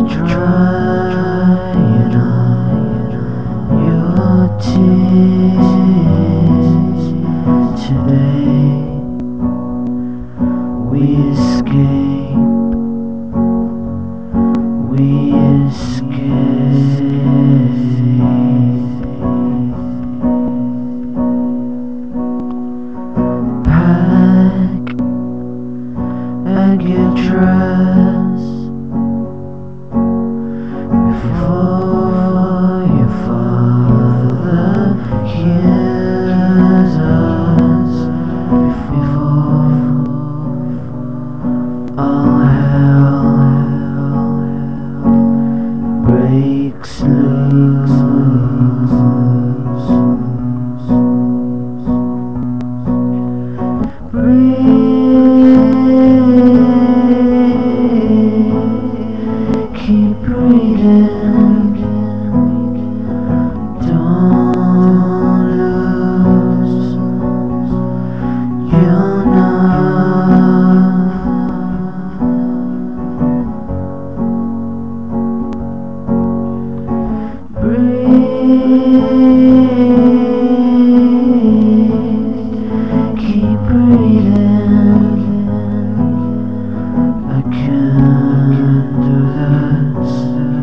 drying up your tears today. We escape, we escape. Pack your dress before your father hears us, before all hell breaks loose. Keep breathing, don't lose your nerve. Breathe, keep breathing. I can't do this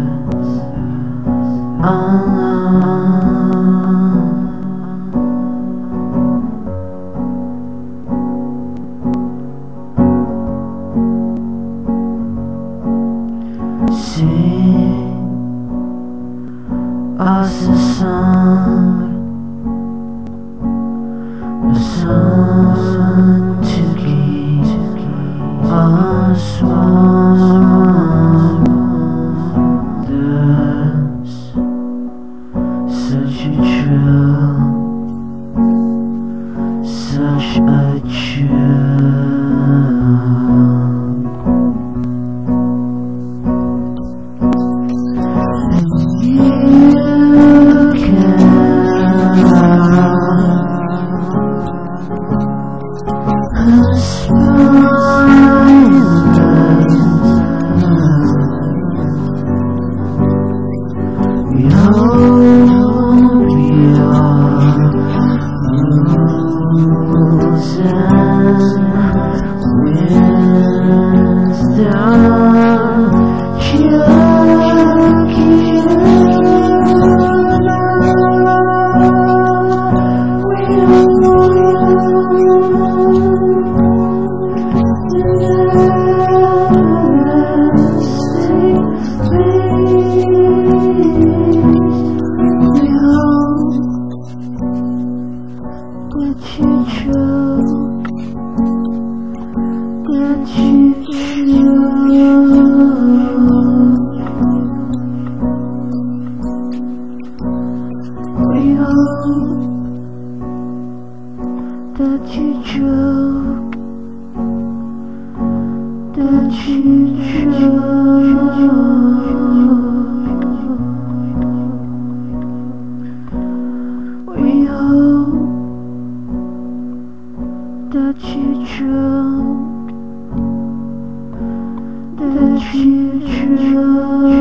alone. Sing us a song to keep us warm. There's such a chill, such a chill. You can we hope that you joke, that you joke. We hope that you joke, that you joke.